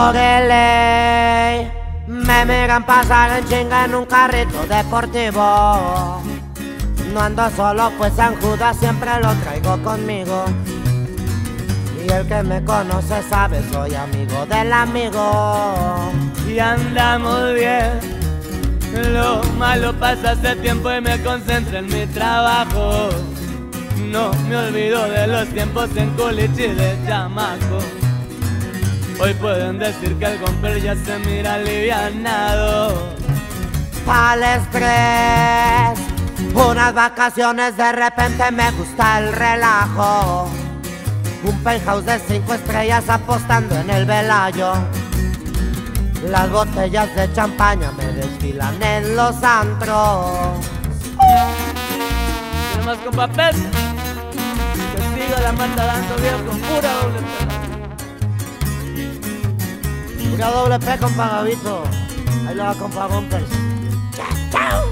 Órale, me miran pasar en chinga en un carrito deportivo. No ando solo, pues San Judas siempre lo traigo conmigo. Y el que me conoce sabe, soy amigo del amigo. Y andamos bien. Lo malo pasa hace tiempo y me concentro en mi trabajo. No me olvido de los tiempos en Culichi de chamaco. Hoy pueden decir que el gomper ya se mira alivianado. Pa'l estrés, unas vacaciones, de repente me gusta el relajo. Un penthouse de 5 estrellas apostando en el Velayo. Las botellas de champaña me desfilan en los antros. Tiene más con papel. Que siga la manda dando bien con pura doble P. Pura doble P, compa Gabito. Ahí lo va, compa Gompers. ¡Chao!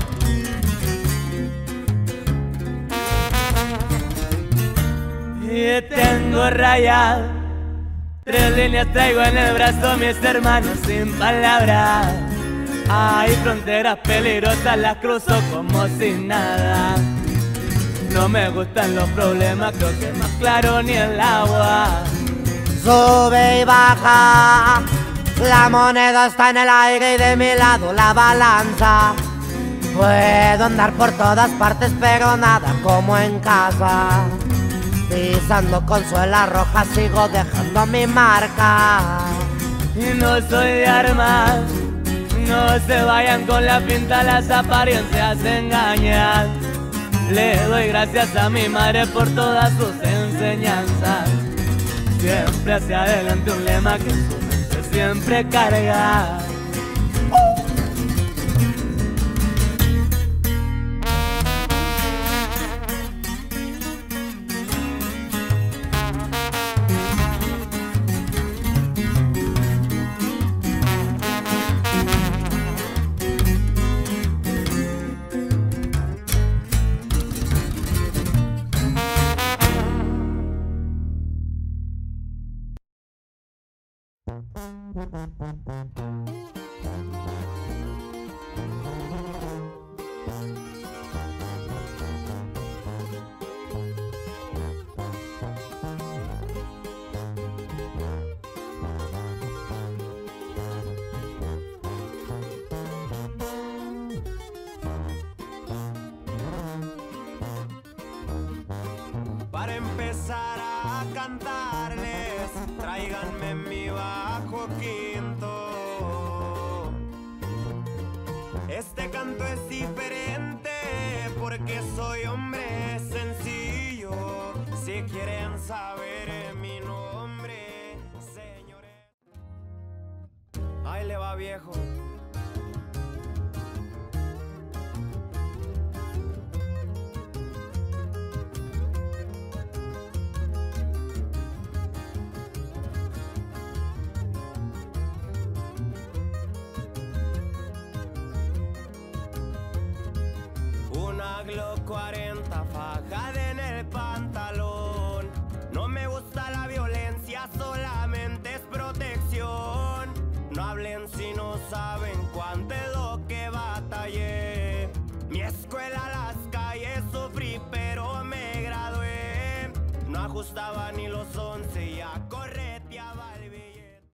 Y tengo rayado 3 líneas, traigo en el brazo, mis hermanos sin palabras. Hay fronteras peligrosas, las cruzo como si nada. No me gustan los problemas, creo que más claro ni el agua. Sube y baja, la moneda está en el aire y de mi lado la balanza. Puedo andar por todas partes, pero nada como en casa. Pisando con suela roja sigo dejando mi marca. Y no soy de armas, no se vayan con la pinta, las apariencias engañan. Le doy gracias a mi madre por todas sus enseñanzas. Siempre hacia adelante, un lema que en su mente siempre carga. Para empezar a cantarles, tráiganme mi bajo quinto. Este canto es diferente porque soy hombre sencillo. Si quieren saber mi nombre, señores. Ahí le va, viejo. Una Glock 40 fajada en el pantalón. No me gusta la violencia, solamente es protección. No hablen si no saben cuánto es lo que batallé. Mi escuela, las calles, sufrí pero me gradué. No ajustaba ni los 11 y a correr.